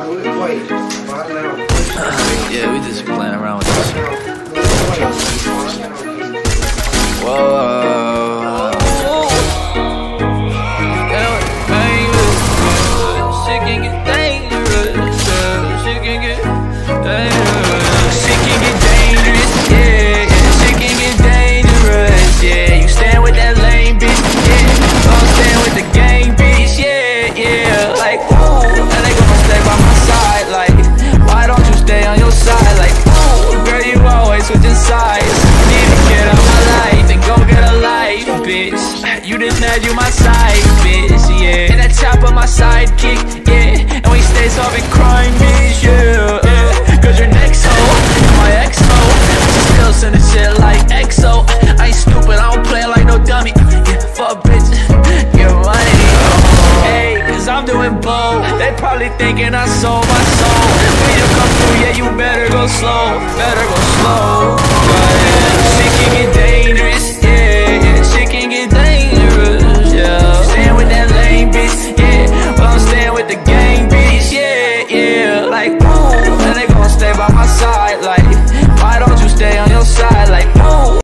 Yeah, we just playing around with this. Whoa. You didn't know you my side, bitch, yeah. And that choppa my sidekick, yeah. And we stay solving crime, bitch, yeah, yeah. Cause your next hoe, my ex-ho, she still sending shit like XO. I ain't stupid, I don't play like no dummy. Yeah, fuck bitch, get money. Hey, cause I'm doing blow. They probably thinking I sold my soul. When you come through, yeah, you better go slow. Better go slow. But yeah, shit can get dangerous, yeah, yeah. Shit can get dangerous. Yeah, staying with that lame bitch, yeah. Well, I'm staying with the gang bitch, yeah, yeah. Like, ooh, and they gon' stay by my side, like, why don't you stay on your side, like, ooh.